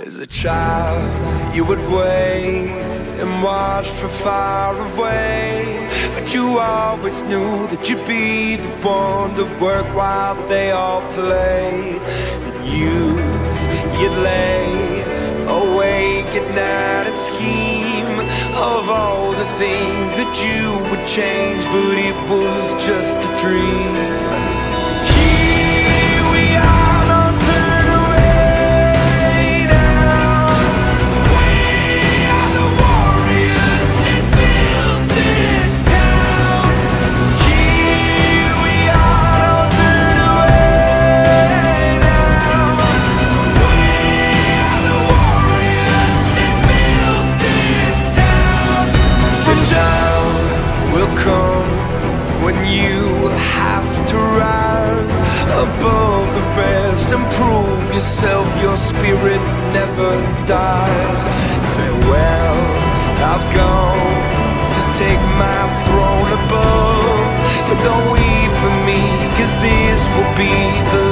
As a child, you would wait and watch from far away, but you always knew that you'd be the one to work while they all play. In youth, you'd lay awake at night and scheme of all the things that you would change, but it was just a dream. When you have to rise above the rest and prove yourself, your spirit never dies. Farewell, I've gone to take my throne above, but don't weep for me, 'cause this will be the